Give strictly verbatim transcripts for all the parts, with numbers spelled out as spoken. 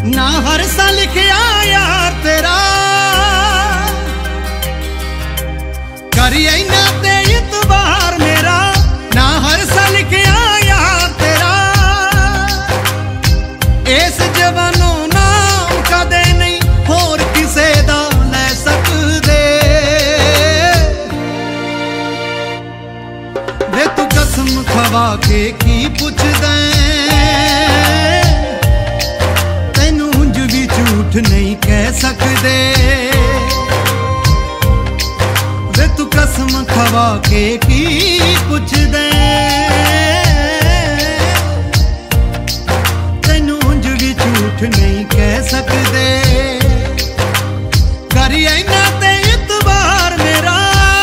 ना हर सा लिखिया यार तेरा करिए ना ते इतबार मेरा, ना हर सा लिखिया यार तेरा इस जवानों नाम कदे नहीं होर किसे दा ले सकदे। वे तू कसम खवा के की पुछदा नहीं कह सकदे। वे तू कसम खवा के की पुछदे तैनू उंज भी झूठ नहीं कह सकदे। करिए ना ते इतबार मेरा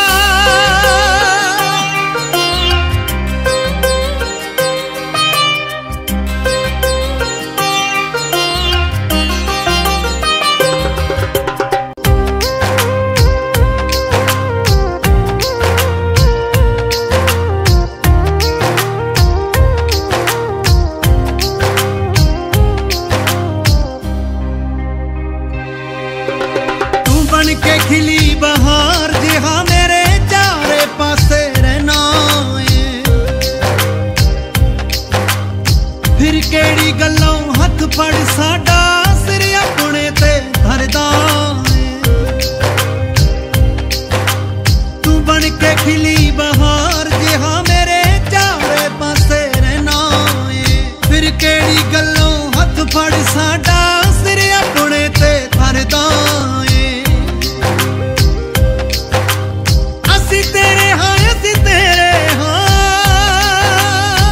के खिली बहार जिहा मेरे चारे पासे रहना है। फिर केड़ी गल्लों हथ फड़ साडा सिर अपने ते धरदा है। तू बन के खिली बहार जिहा मेरे चारे पासे रहना है। फिर केड़ी गल्लों हथ फड़ साडा सिर अपने ते धरदा है। तेरे हाँ असी तेरे हाँ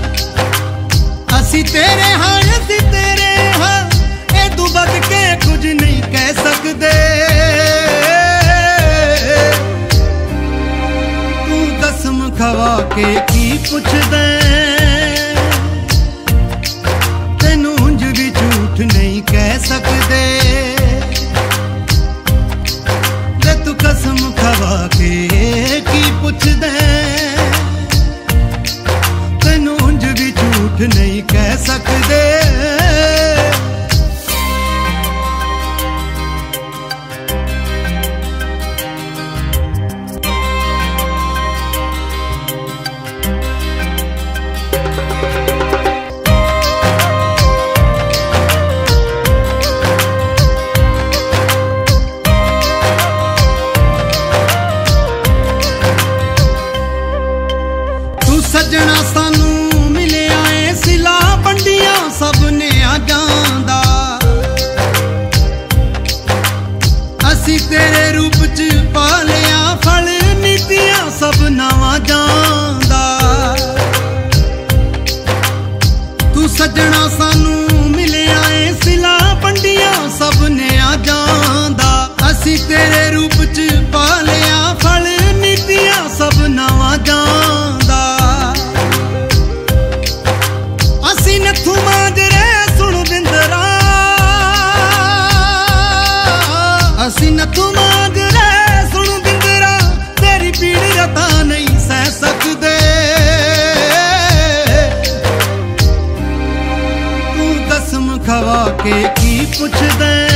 असी तेरे हाँ असी तेरे हाँ ए तू बद के कुछ नहीं कह सकदे। तू कसम खवा के की पुछदे तैनू उंज भी झूठ नहीं कह सकदे। तू कसम खवा के की पुछदे तैनू उंज भी झूठ नहीं कह सकदे। सजना सानू मिले आए सिला पंडियां सब ने आ जांदा। असी तेरे रूप च पालिया फल नीतियां सब नवा जांदा। तू सजना सानू मिले आए सिला पंडियां सब ने आ जांदा। असी तेरे रूप च पालिया फल नीतियां सब नवा जांदा। असी नथू मांजरे सुन बिंदरा असी नथू मांजरे सुन बिंदरा तेरी पीड़ रता नहीं सह सकदे। तू कसम खवा के की पुछदे